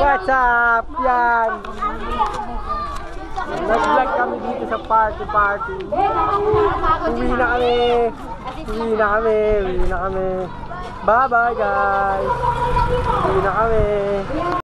What's up? Yan. Nag-vlog kami dito sa party. Uwi na kami. Bye-bye guys. Uwi na kami.